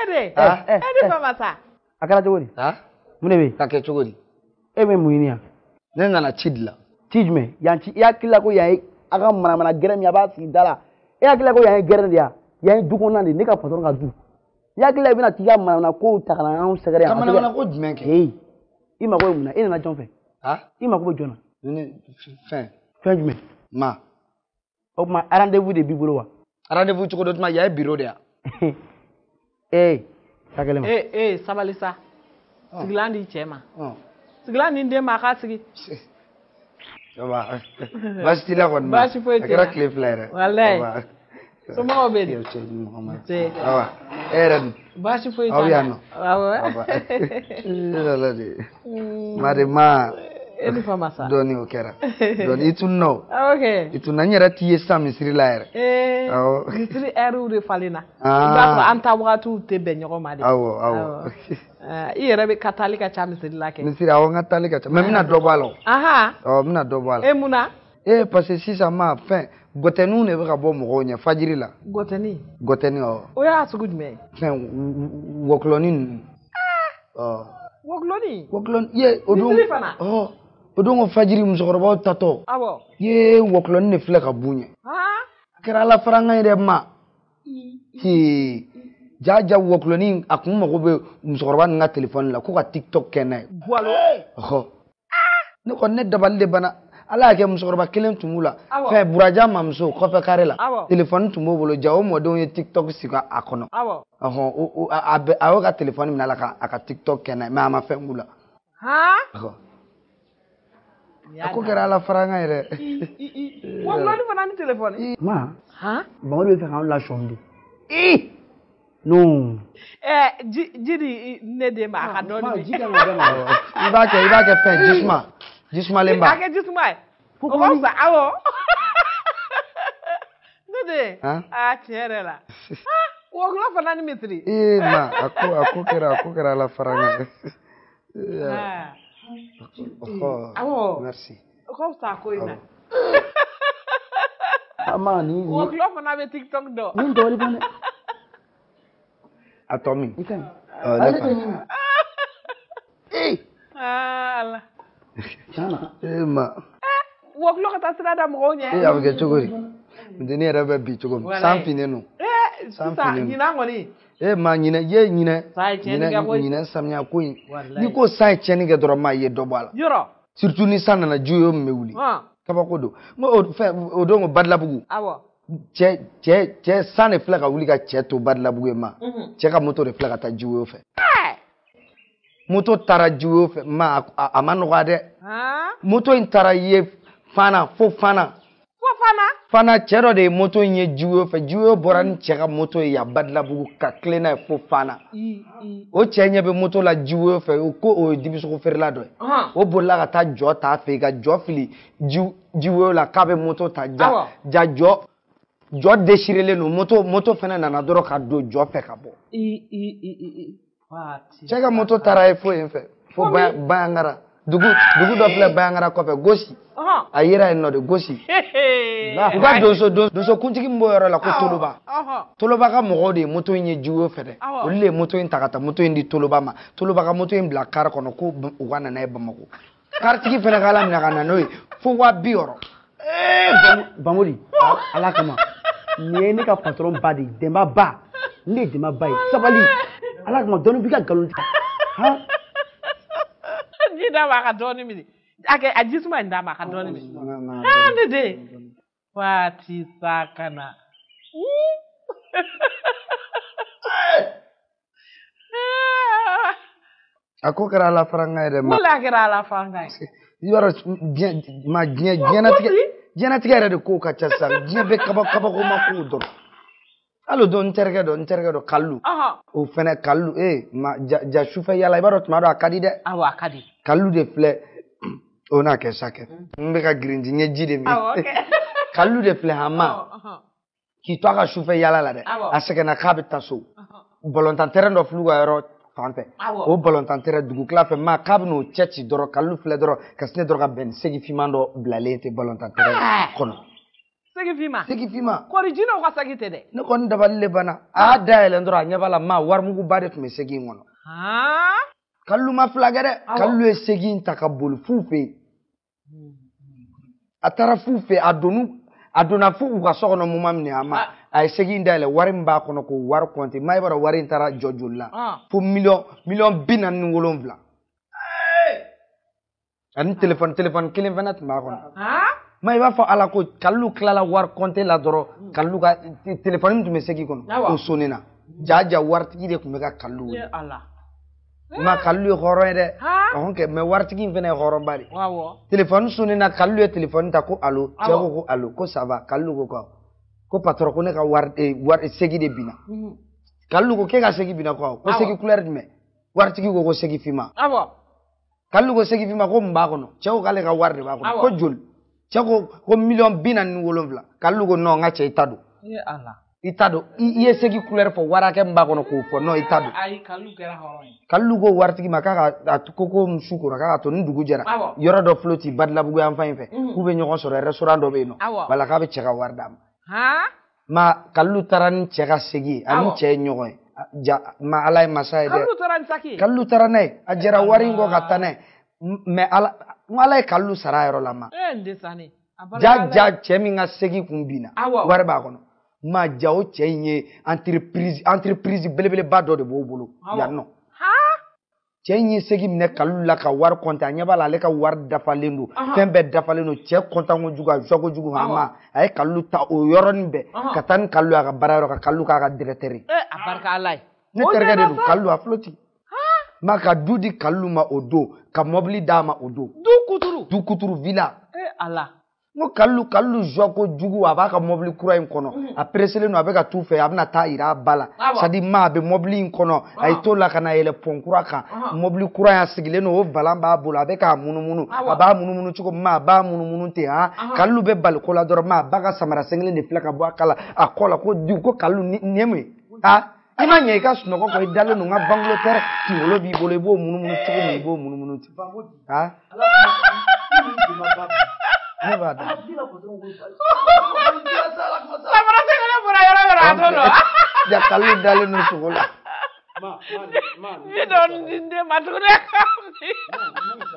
de baba sa akala jogori mun de be ka kɛ cogo di e be mun ɲini ne nana ci de la ci jumɛn yan ci i hakili la ko yan ye a ka manamana gɛrɛ min a b'a sigi da la e hakili la ko yan ye gɛrɛ de yan yan ye du kɔnɔna de ne ka patron ka du i hakili la i bɛna t'i ka manamana kow ta ka na anw sɛgɛrɛ yan ka manamana ko jumɛn kɛ i mago bɛ mun na i nana jɔn fɛ i mago bɛ jɔn na fɛn jumɛn ma o tuma rendez-vous de b'i bolo wa rendez-vous cogo dɔ tuma yan ye bureau de yan ka gɛlɛn ma sabali sa sigilan di cɛ ma sigilan ni den ma a k'a sigi baasi t'i la kɔni ma baasi foyi t'i la a kɛra tile fila yɛrɛ walayi somɔgɔw bɛ di awa e yɛrɛ dun baasi foyi t'a la aw yan nɔ mari ma e ni fa ma sa dɔɔni o kɛra dɔɔni i tun nɔ ok i tun na n yɛrɛ t'i ye sisan misiri la yɛrɛ misiri ɛriw de falen na i b'a sɔrɔ an ta wagatiw tɛ bɛn ɲɔgɔn ma de awɔ i yɛrɛ bɛ ka taali ka ca misiri la kɛ misiri awɔ n ka taali ka ca mais n bɛna dɔ bɔ a la n bɛna dɔ bɔ a la e mun na parce que sisan ma fɛn gɔtɛniw de bɛ ka bɔ mɔgɔw ɲɛ fajiri la gɔtɛni o y'a sugu jumɛn fɛn wɔkulɔni ninnu wɔkulɔni ye o don o don ko fajiri musokɔrɔbaw tatɔ ye wɔkulɔni de filɛ ka b'u ɲɛ a kɛra ala farankan ye dɛ ma jaja wɔkulɔni a kun mago bɛ musokɔrɔba ninnu ka telefɔni la ko ka tiktok kɛ n'a ye ne kɔni ne dabali de banna ala y'a kɛ musokɔrɔba kelen tun b'u la fɛn buraja mamuso kɔfɛ kare la telefɔni tun b'o bolo ja o mɔdenw ye tiktok sigi a kɔnɔ a y'o ka telefɔni minɛ a la a ka tiktok kɛ n'a ye mais a ma fɛn k'u la a ko kɛra ala farankan yɛrɛ wɔkulɔni fana ni telefɔni ma Bangali bɛ fɛ k'anw lasɔmi de non jiri ne de ma a ka dɔɔni ji kan ka d'a ma i b'a kɛ fɛn jisuma a kɛ jisuma ye o ka fisa awɔ ne de tiɲɛ yɛrɛ la wɔkulɔ fana ni misiri ma a ko kɛra ala farankan awɔ merci o ka fisa a ko in na ama ni wɔkulɔ fana bɛ tiktok dɔn ni dɔɔni fana a tɔ min i ka ɲi ale ka ala ma wɔkulɔ ka taa sira da mɔgɔw ɲɛ a bɛ kɛ cogo di ntɛnɛn yɛrɛ bɛ bi cogo min san finnen don sisan ɲinan kɔni ma ɲinɛ samiya ko in n'i ko san ye tiɲɛni kɛ dɔrɔn maa ye dɔ bɔ a la surtout ni san nana ju ye o min bɛ wuli kabako don o don ko Badilabugu cɛ san de filɛ ka wuli ka cɛ to Badilabugu ye ma cɛ ka moto de filɛ ka taa jiwoyo fɛ moto taara jiwoyo fɛ ma a ma nɔgɔya dɛ moto in taara ye fana cɛ dɔ de ye moto in ye jiwoyo fɛ jiwoyo bɔra ni cɛ ka moto ye yan Badilabugu ka tilen n'a ye fo fana o cɛ ɲɛ bɛ moto la jiwoyo fɛ ko o ye dibisogo feerela dɔ ye o bolila ka taa jɔ t'a fɛ ka jɔ fili jiwoyo la k'a bɛ moto ta ja jɔ déchirelen don moto fana nana dɔrɔn ka don jɔ fɛ ka bɔ cɛ ka moto taara ye fo yen fɛ fo Bayangara dugu dɔ filɛ Bayangara kɔfɛ gosi a yera yen nɔ de gosi u ka donso kuntigi min b'o yɔrɔ la ko Toloba ka mɔgɔw de ye moto in ye jiwoyo fɛ dɛ olu de ye moto in ta ka taa moto in di Toloba ma Toloba ka moto in bila kari kɔnɔ ko u ka nana ye Bamakɔ karitigi fana ka ala minɛ ka na n'o ye fo 200 Bangoli ala kama nin ye ne ka patron ba de Demba Ba ne ye Demba Ba ye sabali ala kama dɔɔni b'i ka nkalon tigɛ ji d'a ma a ka dɔɔni minɛ a jisuma in d'a ma a ka dɔɔni minɛ ne de waati sa ka na a ko kɛra ala farankan yɛrɛ ma wala a kɛra ala farankan ye i b'a dɔn diɲɛnatigɛ yɛrɛ de kow ka ca sisan diɲɛ bɛ kabako ma kow dɔrɔn hali o don n terikɛ dɔ Kalilu o fɛnɛ Kalilu ja sufɛ yala i b'a dɔn tuma dɔ a ka di dɛ awɔ a ka di Kalilu de filɛ o n'a kɛ sa kɛ n bɛ ka girinti n ye ji de min Kalilu de filɛ Hama k'i to a ka sufɛ yala la dɛ a sɛgɛnna k'a bɛ taa so balontan terrain dɔ filɛ u ka yɔrɔ fan fɛ o balontan terrain dugu tila fɛ ma k'a bɛ n'o cɛ ci dɔrɔn Kalilu filɛ dɔrɔn ka sinɛ dɔrɔn ka bɛn ni segi finman dɔ bilalen tɛ balontan terrain kɔnɔ Segi fima. Kori jino ka segi tede. Ne kon dabali le bana. A da ele ndora nyabala ma warmugu bade tume segi ngono. Ha? Kallu ma flagere, kallu e segi ntaka bol fufe. Atara fufe adona fu ka sokono mumam ni ama. Ay segi ndale wari mba kono ko war konti. Mai bara wari ntara jojola. Fu million binan ni wolonvla. Ani téléphone kelen fana tun b'a kɔnɔ. Ma i b'a fɔ ala ko kallu tilala wari compter la dɔrɔn kallu ka téléphone min tun bɛ segi kɔnɔ o sonni na jaja waritigi de tun bɛ ka kallu wele. Ma kallu ye hɔrɔn ye dɛ. Ɔhɔn kɛ mais waritigi in fana ye hɔrɔnba de. Téléphone sonni na kallu ye téléphone ta ko allo cɛ ko allo ko ça va kallu ko ko patron ko ne ka wari segi de binna. Kallu ko k'e ka segi binna ko segi couleur jumɛn waritigi ko segi finma. Kallu ko segi fima ko mba kono cɛ ko k'ale ka wari de b'a kɔnɔ ko joli cɛ ko million 47 kallu ko non n ka cɛ i ta don i ta don i ye segi couleur fɔ wari hakɛ min b'a kɔnɔ k'o fɔ non i ta don kallu ko waritigi ma k'a ko musu kora k'a to ni dugu jɛra yɔrɔ dɔ floti Badilabugu yan fan in fɛ k'u bɛ ɲɔgɔn sɔrɔ restaurant dɔ bɛ yen nɔ wala k'a bɛ cɛ ka wari d'a ma ma kallu taara ni cɛ ka segi ye ani cɛ ye ɲɔgɔn ye ma ala ye masa ye dɛ kallu taara n'a ye a jɛra wari in kɔ ka taa n'a ye mais ala ye kallu sara yɔrɔ la ma ja cɛ min ka segi kun binna wari b'a kɔnɔ ma ja o cɛ in ye entreprise belebeleba dɔ de b'o bolo yan nɔ cɛ in ye segi minɛ kallu la ka wari compter a ɲɛ b'a la ale ka wari dafalen don fɛn bɛɛ dafalen don cɛ content kojugu a joie kojugu hama a ye kallu ta o yɔrɔnin bɛɛ ka taa ni kallu a ka baara yɔrɔ ka kallu k'a ka directeur ye ne terikɛ de don kallu a floti ma ka du di kallu ma o don ka mobili d'a ma o don du kuturu villa n ko kallu joie kojugu a b'a ka mobili kura in kɔnɔ a presselen don a bɛ ka t'u fɛ a bɛna taa yira a ba la c'est à dire ma a bɛ mobili in kɔnɔ a ye t'o la ka na yɛlɛ pont kura kan mobili kura in sigilen don o volant b'a bolo a bɛ k'a munumunu a b'a munumunu cogo min ma a b'a munumunu ten kallu bɛ bali ko la dɔrɔn ma a ba ka samara sengelen de filɛ ka bɔ a kala a kɔ la ko kallu nin ye mun ye i ma ɲɛ i ka sunɔgɔ kɔ i dalen don n ka Angleterre kunkolo b'i bolo i b'o munumunu cogo min i b'o munumunu ten ne b'a dɔn samara sengelen bɔra yɔrɔ yɔrɔ a t'o dɔn ja kallu dalen don sogo la ni dɔn den ma tuguni